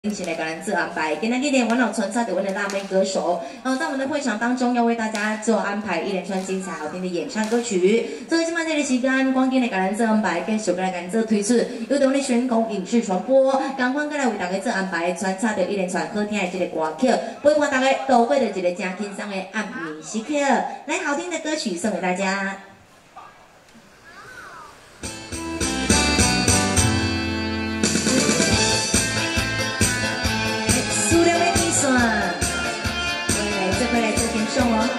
一起来给咱做安排。今天我老穿插着我的辣妹歌手，在我们的会场当中要为大家做安排一连串精彩好听的演唱歌曲。所以今晚这个时间，光今来给咱做安排，继续来给咱做推出，由我们的宣讲影视传播，赶快过来为大家做安排，穿插着一连串好听的这个歌曲，陪伴大家度过着一个真轻松的暗暝时刻。来，好听的歌曲送给大家。 快来做点送哦！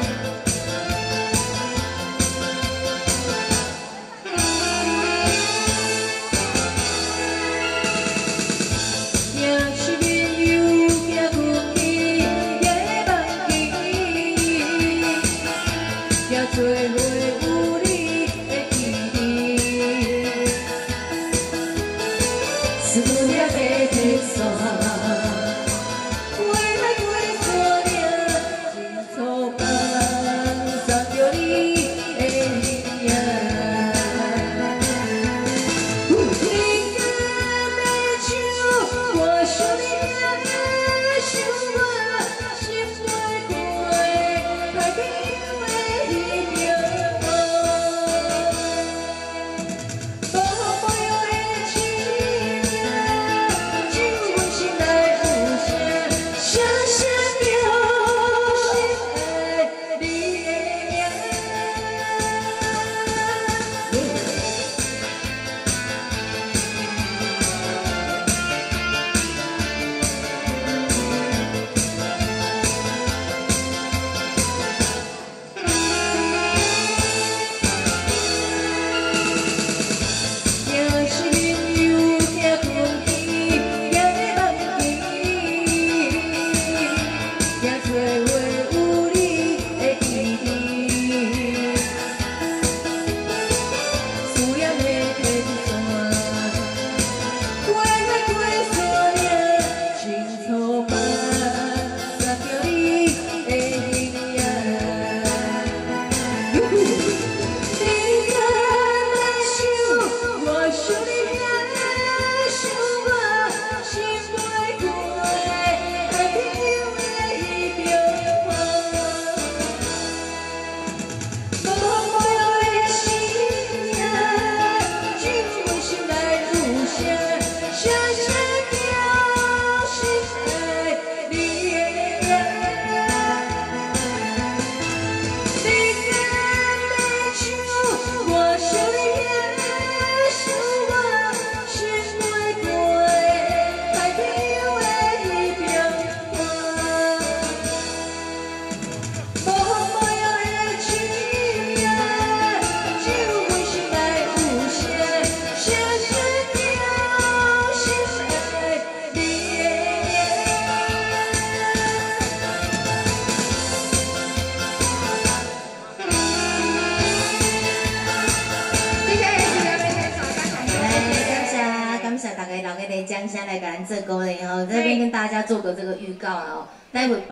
也是朋友也不去，也忘记，也做伙有你的记忆，思念的天线。 大家留个的掌声来给咱做歌的哦，这边跟大家做个这个预告哦，待会。